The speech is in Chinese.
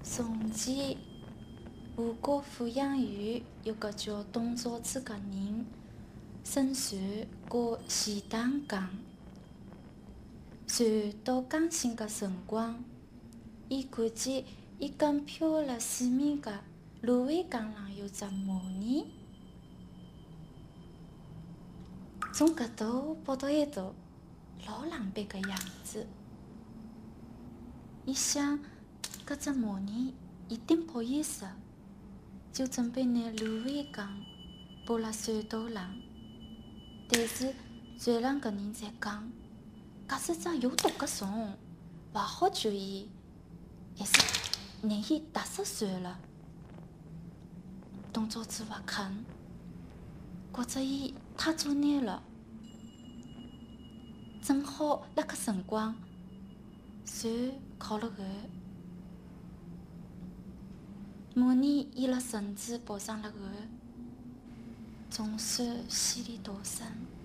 从前，吴国富阳县有个叫董卓子的人，乘船过钱塘江。船到江心的辰光，伊看见一根漂辣水面的芦苇江浪有只蚂蚁，从搿头跑到埃头，老狼狈个样子。伊想，搿只蚂蚁一定不厌食，就准备拿芦苇江抛辣船头浪。但是船上搿人在讲，搿是只有毒个虫，勿好救伊，还是让伊踏死算了。董卓子勿肯，觉着伊太作孽了。正好辣搿辰光，船靠了岸，蚂蚁沿了绳子跑上了岸，总算死里逃生。